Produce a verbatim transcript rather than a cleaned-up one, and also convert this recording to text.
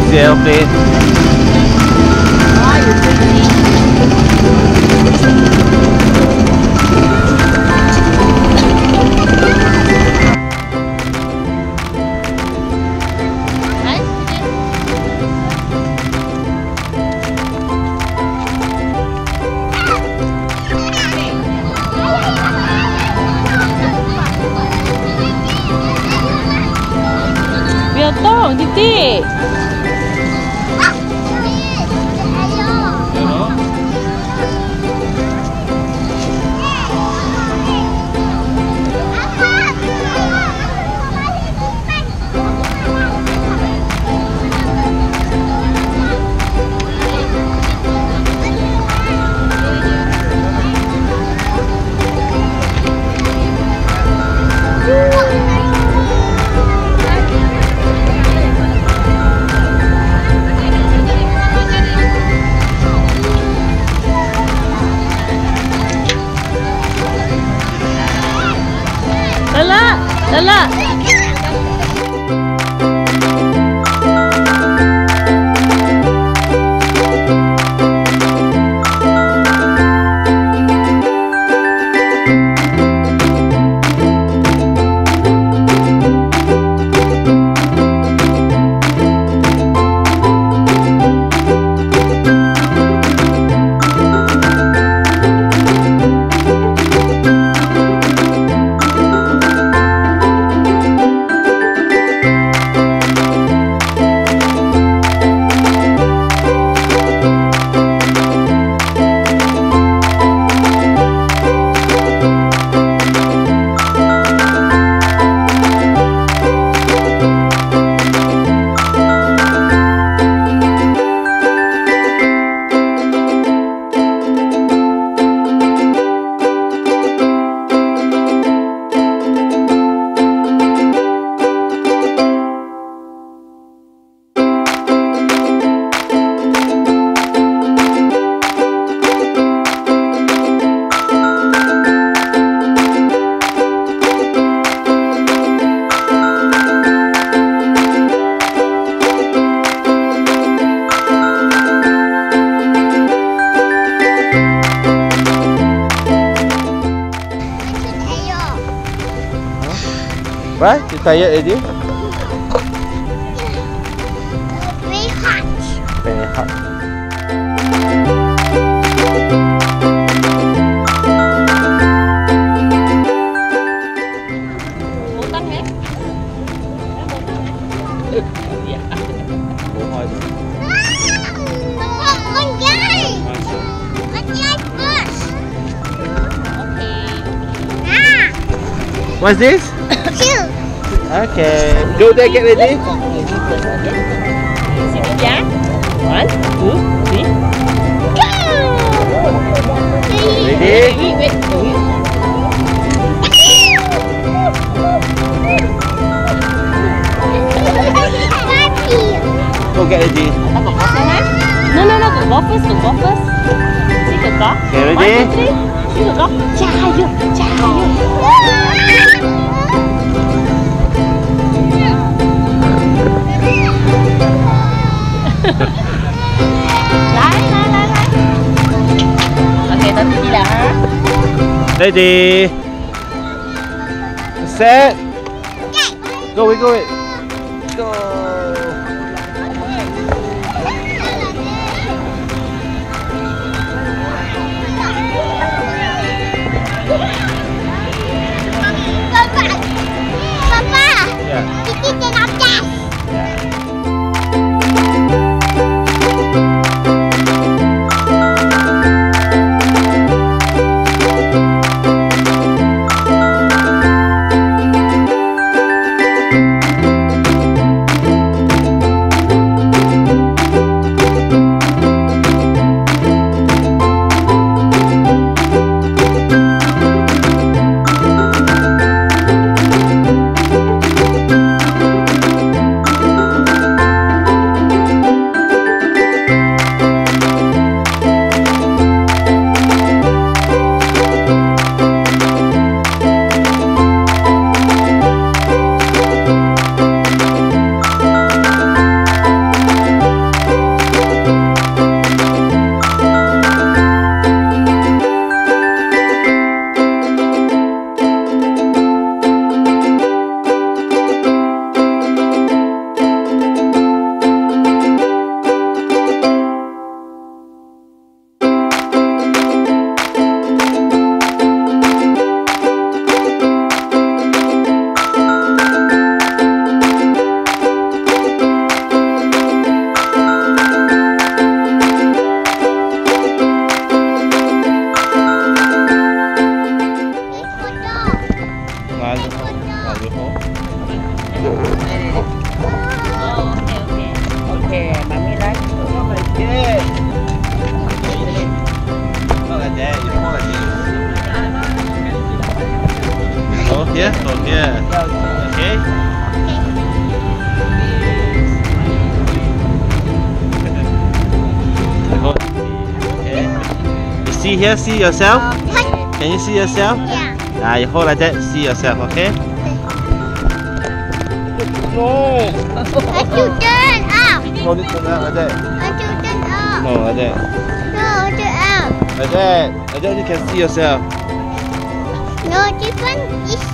the airplane. Oh, you're pretty. Bientôt, Didi. Lala, Lala. Right? You tired already? Very hot. Very hot. Botan ya? Iya. Bohong tu. Con trai. Con trai first. Ah, What's this? two. Okay. Go there, get ready. Sini ya. One, two, three. Ready? Wait, wait, wait. Go get ready. No, no, no. Go first. Go first. Sige ka. Okay, ready? One, two, three. Sige ka. Cahayu, cahayu. Lái, lái, lái, lái. Ok, tao đi đã ha. Ready. Set. Go, we go it. Go. Papa. Papa. Yeah. Kita tengok gas. Ah, you hold. Oh, okay, okay. Okay, mommy like. Not like that. Not like that. You hold like this. Hold here. Hold here. Okay. Hold. Okay. You see here. See yourself. Can you see yourself? Yeah. Ah, you hold like that. See yourself. Okay. No. I should turn up. Hold it like that. Like that. I should turn up. No, like that. No, turn up. Like that. Like that you can see yourself. No, different is